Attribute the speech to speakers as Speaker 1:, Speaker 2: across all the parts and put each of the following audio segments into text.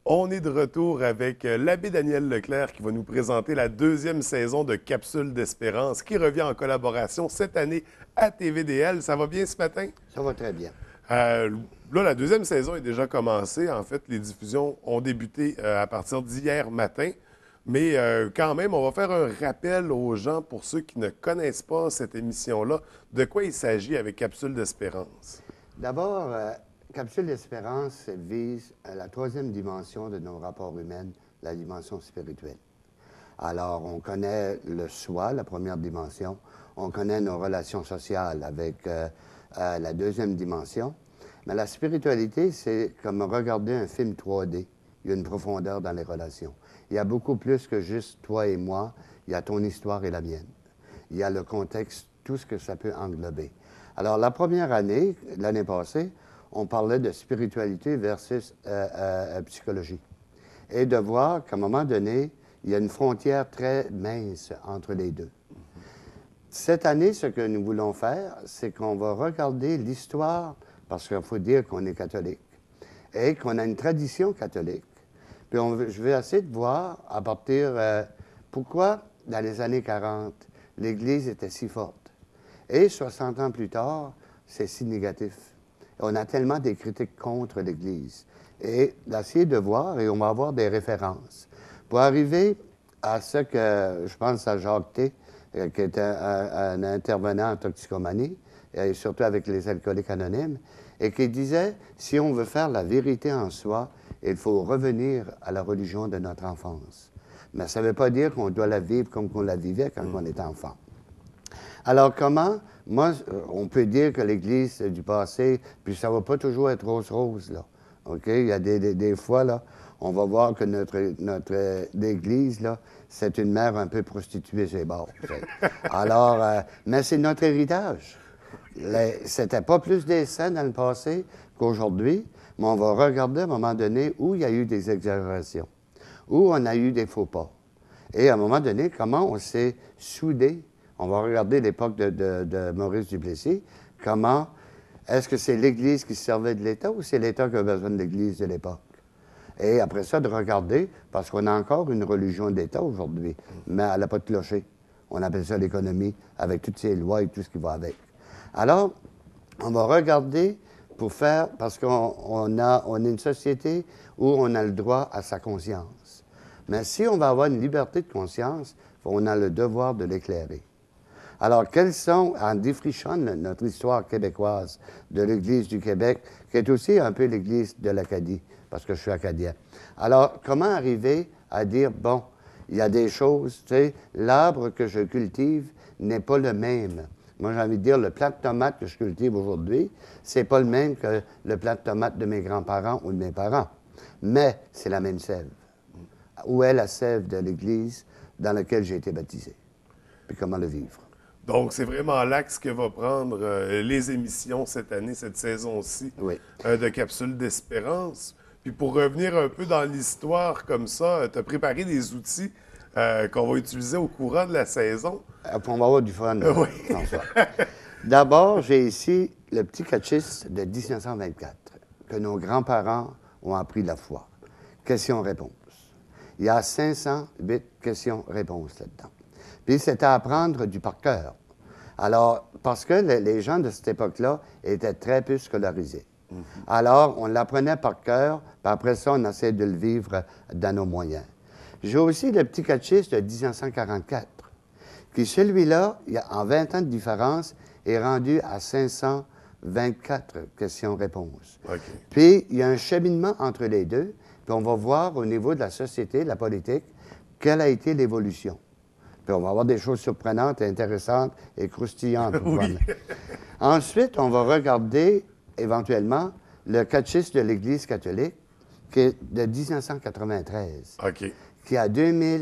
Speaker 1: On est de retour avec l'abbé Daniel Leclerc qui va nous présenter la deuxième saison de Capsule d'Espérance qui revient en collaboration cette année à TVDL. Ça va bien ce matin?
Speaker 2: Ça va très bien.
Speaker 1: Euh, Là, la deuxième saison est déjà commencée. En fait, les diffusions ont débuté à partir d'hier matin. Mais quand même, on va faire un rappel aux gens, pour ceux qui ne connaissent pas cette émission-là, de quoi il s'agit avec Capsule d'Espérance.
Speaker 2: D'abord, Capsule d'Espérance vise la troisième dimension de nos rapports humains, la dimension spirituelle. Alors, on connaît le soi, la première dimension. On connaît nos relations sociales avec la deuxième dimension. Mais la spiritualité, c'est comme regarder un film 3D. Il y a une profondeur dans les relations. Il y a beaucoup plus que juste toi et moi. Il y a ton histoire et la mienne. Il y a le contexte, tout ce que ça peut englober. Alors, la première année, l'année passée, on parlait de spiritualité versus psychologie. Et de voir qu'à un moment donné, il y a une frontière très mince entre les deux. Cette année, ce que nous voulons faire, c'est qu'on va regarder l'histoire, parce qu'il faut dire qu'on est catholique, et qu'on a une tradition catholique. Puis je vais essayer de voir, à partir, pourquoi, dans les années 40, l'Église était si forte. Et 60 ans plus tard, c'est si négatif. On a tellement des critiques contre l'Église. Et d'essayer de voir, et on va avoir des références. Pour arriver à ce que, je pense à Jacques T., qui est un intervenant en toxicomanie, et surtout avec les alcooliques anonymes, et qui disait, si on veut faire la vérité en soi, il faut revenir à la religion de notre enfance. Mais ça ne veut pas dire qu'on doit la vivre comme on la vivait quand on était enfant. Alors comment? Moi, on peut dire que l'Église du passé, puis ça ne va pas toujours être rose-rose, là. OK? Il y a des fois, là, on va voir que notre Église, là, c'est une mère un peu prostituée, c'est bon. Alors, mais c'est notre héritage. C'était pas plus des saints dans le passé qu'aujourd'hui, mais on va regarder à un moment donné où il y a eu des exagérations, où on a eu des faux pas. Et à un moment donné, comment on s'est soudé. On va regarder l'époque de Maurice Duplessis. Comment, est-ce que c'est l'Église qui se servait de l'État ou c'est l'État qui a besoin de l'Église de l'époque? Et après ça, de regarder, parce qu'on a encore une religion d'État aujourd'hui, mais elle n'a pas de clocher. On appelle ça l'économie, avec toutes ces lois et tout ce qui va avec. Alors, on va regarder pour faire, parce qu'on est une société où on a le droit à sa conscience. Mais si on va avoir une liberté de conscience, on a le devoir de l'éclairer. Alors, quels sont, en défrichant notre histoire québécoise de l'Église du Québec, qui est aussi un peu l'Église de l'Acadie, parce que je suis acadien. Alors, comment arriver à dire, bon, il y a des choses, tu sais, l'arbre que je cultive n'est pas le même. Moi, j'ai envie de dire, le plant de tomate que je cultive aujourd'hui, c'est pas le même que le plant de tomate de mes grands-parents ou de mes parents. Mais c'est la même sève. Où est la sève de l'Église dans laquelle j'ai été baptisé? Puis comment le vivre?
Speaker 1: Donc, c'est vraiment l'axe que va prendre les émissions cette année, cette saison-ci,
Speaker 2: Oui.
Speaker 1: de Capsule d'Espérance. Puis pour revenir un peu dans l'histoire comme ça, tu as préparé des outils qu'on va utiliser au courant de la saison.
Speaker 2: On va avoir du fun,
Speaker 1: Oui.
Speaker 2: François. D'abord, j'ai ici le petit catechisme de 1924, que nos grands-parents ont appris la foi. Questions-réponses. Il y a 508 questions-réponses là-dedans. Puis c'était à apprendre du par cœur. Alors, parce que les gens de cette époque-là étaient très peu scolarisés. Alors, on l'apprenait par cœur, puis après ça, on essayait de le vivre dans nos moyens. J'ai aussi le petit catechisme de 1944, qui celui-là, en 20 ans de différence, est rendu à 524 questions-réponses.
Speaker 1: OK.
Speaker 2: Puis, il y a un cheminement entre les deux, puis on va voir au niveau de la société, de la politique, quelle a été l'évolution. Puis on va avoir des choses surprenantes, intéressantes et croustillantes.
Speaker 1: Oui.
Speaker 2: Ensuite, on va regarder éventuellement le catechisme de l'Église catholique, qui est de 1993,
Speaker 1: OK.
Speaker 2: qui a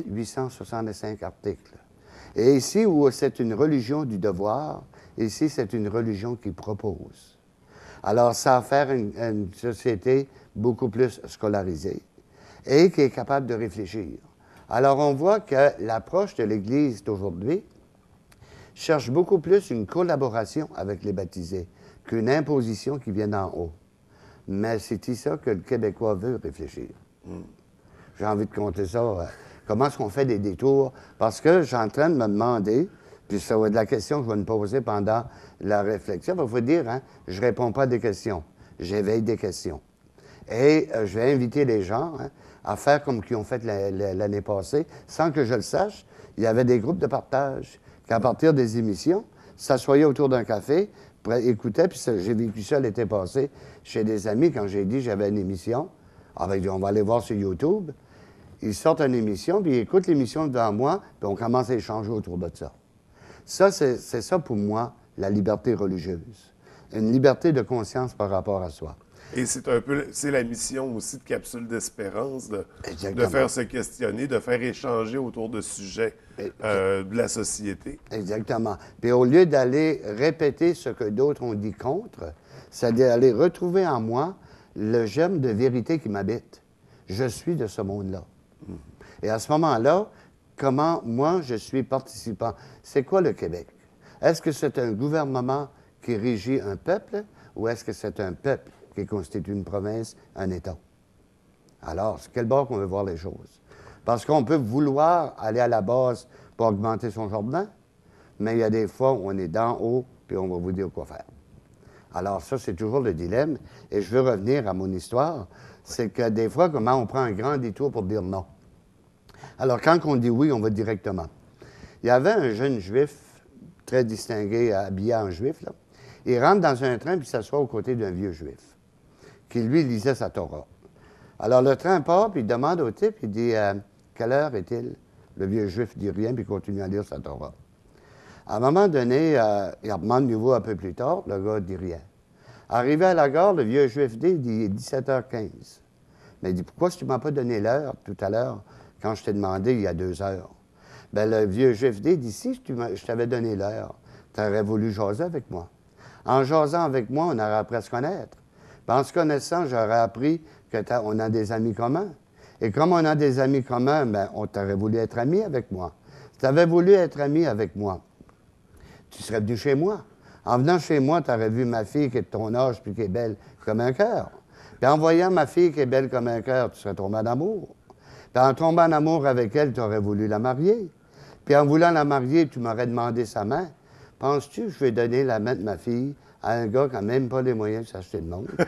Speaker 2: 2865 articles. Et ici, où c'est une religion du devoir, ici, c'est une religion qui propose. Alors, ça va faire une société beaucoup plus scolarisée et qui est capable de réfléchir. Alors, on voit que l'approche de l'Église d'aujourd'hui cherche beaucoup plus une collaboration avec les baptisés qu'une imposition qui vient d'en haut. Mais c'est ça que le Québécois veut réfléchir. J'ai envie de compter ça. Comment est-ce qu'on fait des détours? Parce que je suis en train de me demander, puis ça va être la question que je vais me poser pendant la réflexion. Il faut dire, hein, je ne réponds pas à des questions, j'éveille des questions. Et je vais inviter les gens hein, à faire comme qu'ils ont fait l'année passée, sans que je le sache. Il y avait des groupes de partage qu'à partir des émissions, s'assoyaient autour d'un café, écoutaient, puis j'ai vécu ça l'été passé chez des amis quand j'ai dit que j'avais une émission. Ah ben, on va aller voir sur YouTube. Ils sortent une émission, puis ils écoutent l'émission devant moi, puis on commence à échanger autour de ça. Ça, c'est ça pour moi, la liberté religieuse. Une liberté de conscience par rapport à soi.
Speaker 1: Et c'est la mission aussi de Capsule d'Espérance, de
Speaker 2: Exactement.
Speaker 1: faire se questionner, de faire échanger autour de sujets de la société.
Speaker 2: Exactement. Puis au lieu d'aller répéter ce que d'autres ont dit contre, c'est d'aller retrouver en moi le germe de vérité qui m'habite. Je suis de ce monde-là. Et à ce moment-là, comment moi je suis participant? C'est quoi le Québec? Est-ce que c'est un gouvernement qui régit un peuple ou est-ce que c'est un peuple qui constitue une province, un État? Alors, c'est quel bord qu'on veut voir les choses? Parce qu'on peut vouloir aller à la base pour augmenter son jardin, mais il y a des fois où on est d'en haut, puis on va vous dire quoi faire. Alors ça, c'est toujours le dilemme. Et je veux revenir à mon histoire. C'est que des fois, comment on prend un grand détour pour dire non. Alors, quand on dit oui, on va directement. Il y avait un jeune juif, très distingué, habillé en juif, là. Il rentre dans un train puis s'assoit aux côtés d'un vieux juif, qui, lui, lisait sa Torah. Alors, le train part, puis il demande au type, il dit « Quelle heure est-il? » Le vieux juif dit rien, puis continue à lire sa Torah. À un moment donné, il demande de nouveau un peu plus tard, le gars ne dit rien. Arrivé à la gare, le vieux juif dit, il est 17h15. Mais il dit, pourquoi tu ne m'as pas donné l'heure tout à l'heure, quand je t'ai demandé il y a 2 heures? Bien, le vieux juif dit, si je t'avais donné l'heure, tu aurais voulu jaser avec moi. En jasant avec moi, on aurait appris à se connaître. Puis en se connaissant, j'aurais appris qu'on a des amis communs. Et comme on a des amis communs, bien, on t'aurait voulu être ami avec moi. Si tu avais voulu être ami avec moi, tu serais venu chez moi. En venant chez moi, tu aurais vu ma fille qui est de ton âge puis qui est belle comme un cœur. Puis en voyant ma fille qui est belle comme un cœur, tu serais tombé en amour. Puis en tombant en amour avec elle, tu aurais voulu la marier. Puis en voulant la marier, tu m'aurais demandé sa main. Penses-tu que je vais donner la main de ma fille à un gars qui n'a même pas les moyens de s'acheter le monde?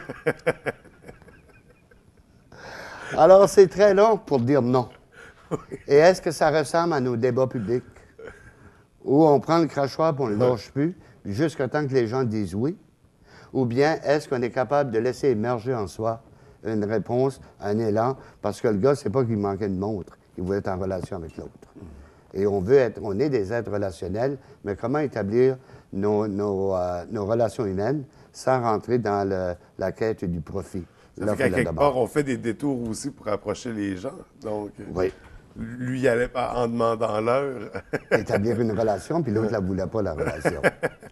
Speaker 2: Alors, c'est très long pour dire non. Et est-ce que ça ressemble à nos débats publics? Où on prend le crachoir et on ne le lâche plus, jusqu'à temps que les gens disent oui? Ou bien est-ce qu'on est capable de laisser émerger en soi une réponse, un élan, parce que le gars, c'est pas qu'il manquait une montre, il voulait être en relation avec l'autre. Et on est des êtres relationnels, mais comment établir nos relations humaines sans rentrer dans la quête du profit?
Speaker 1: Ça fait qu'à quelque part, on fait des détours aussi pour approcher les gens. Donc,
Speaker 2: oui.
Speaker 1: Lui, il allait en demandant l'heure.
Speaker 2: Établir une relation, puis l'autre ne la voulait pas, la relation.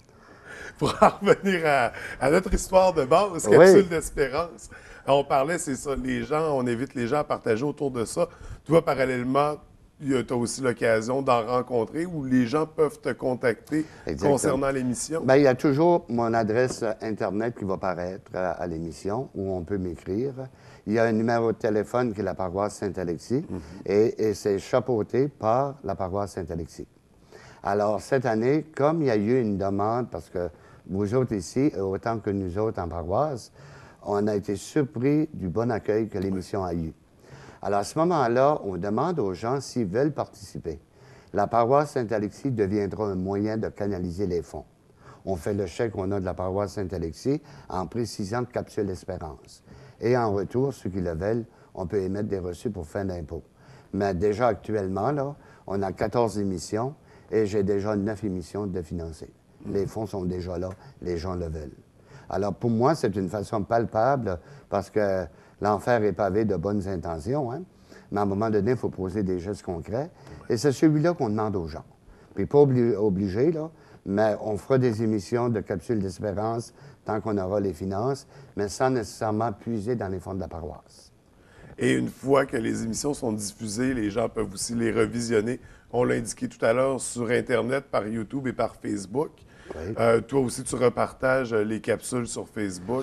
Speaker 1: Pour en revenir à notre histoire de base, Capsule d'Espérance. On parlait, c'est ça, les gens, on invite les gens à partager autour de ça. Toi, parallèlement, tu as aussi l'occasion d'en rencontrer où les gens peuvent te contacter concernant l'émission.
Speaker 2: Bien, il y a toujours mon adresse Internet qui va paraître à l'émission où on peut m'écrire. Il y a un numéro de téléphone qui est la paroisse Saint-Alexis et c'est chapeauté par la paroisse Saint-Alexis. Alors, cette année, comme il y a eu une demande, parce que vous autres ici, autant que nous autres en paroisse, on a été surpris du bon accueil que l'émission a eu. Alors, à ce moment-là, on demande aux gens s'ils veulent participer. La paroisse Saint-Alexis deviendra un moyen de canaliser les fonds. On fait le chèque qu'on a de la paroisse Saint-Alexis en précisant de Capsule Espérance. Et en retour, ceux qui le veulent, on peut émettre des reçus pour fin d'impôt. Mais déjà actuellement, là, on a 14 émissions et j'ai déjà 9 émissions de financer. Les fonds sont déjà là, les gens le veulent. Alors pour moi, c'est une façon palpable parce que l'enfer est pavé de bonnes intentions, hein? Mais à un moment donné, il faut poser des gestes concrets. Et c'est celui-là qu'on demande aux gens. Puis pas obligé, là, mais on fera des émissions de Capsule d'Espérance tant qu'on aura les finances, mais sans nécessairement puiser dans les fonds de la paroisse.
Speaker 1: Et une fois que les émissions sont diffusées, les gens peuvent aussi les revisionner. On l'a indiqué tout à l'heure sur Internet, par YouTube et par Facebook. Oui. Toi aussi, tu repartages les capsules sur Facebook.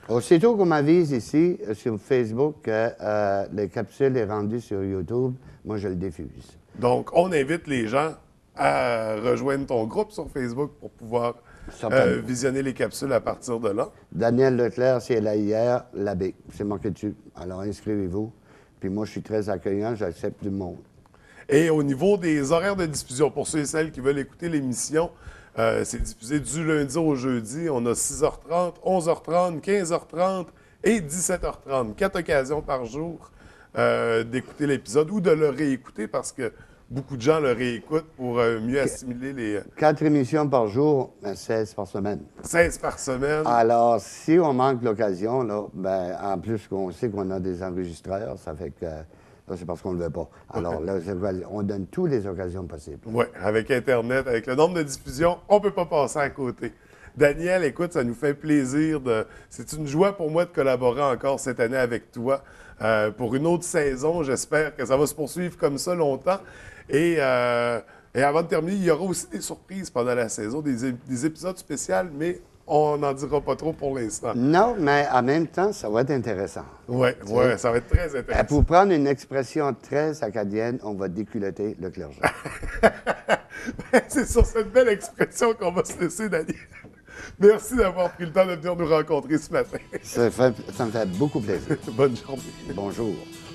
Speaker 2: Aussitôt qu'on m'avise ici, sur Facebook, que les capsules est rendues sur YouTube, moi, je le diffuse.
Speaker 1: Donc, on invite les gens à rejoindre ton groupe sur Facebook pour pouvoir
Speaker 2: Certainement.
Speaker 1: visionner les capsules à partir de là.
Speaker 2: Daniel Leclerc, c'est là hier, l'abbé. C'est marqué dessus. Alors, inscrivez-vous. Puis moi, je suis très accueillant, j'accepte du monde.
Speaker 1: Et au niveau des horaires de diffusion, pour ceux et celles qui veulent écouter l'émission, c'est diffusé du lundi au jeudi. On a 6h30, 11h30, 15h30 et 17h30. 4 occasions par jour d'écouter l'épisode ou de le réécouter parce que beaucoup de gens le réécoutent pour mieux assimiler les
Speaker 2: 4 émissions par jour, 16 par semaine.
Speaker 1: 16 par semaine.
Speaker 2: Alors, si on manque l'occasion, là, ben, en plus qu'on sait qu'on a des enregistreurs, ça fait que là, c'est parce qu'on ne le veut pas. Alors, là, on donne toutes les occasions possibles.
Speaker 1: Oui, avec Internet, avec le nombre de diffusions, on ne peut pas passer à côté. Daniel, écoute, ça nous fait plaisir C'est une joie pour moi de collaborer encore cette année avec toi pour une autre saison. J'espère que ça va se poursuivre comme ça longtemps. Et avant de terminer, il y aura aussi des surprises pendant la saison, des épisodes spéciaux, mais on n'en dira pas trop pour l'instant.
Speaker 2: Non, mais en même temps, ça va être intéressant.
Speaker 1: Oui, ça va être très intéressant.
Speaker 2: Pour prendre une expression très acadienne, on va déculotter le clergé.
Speaker 1: C'est sur cette belle expression qu'on va se laisser, Daniel. Merci d'avoir pris le temps de venir nous rencontrer ce matin.
Speaker 2: Ça me fait beaucoup plaisir.
Speaker 1: Bonne journée.
Speaker 2: Bonjour.